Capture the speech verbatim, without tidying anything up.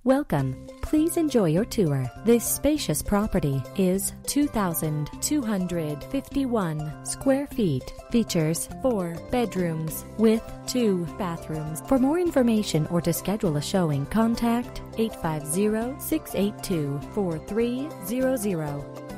Welcome. Please enjoy your tour. This spacious property is two thousand two hundred fifty-one square feet. Features four bedrooms with two bathrooms. For more information or to schedule a showing, contact eight five zero, six eight two, four three zero zero.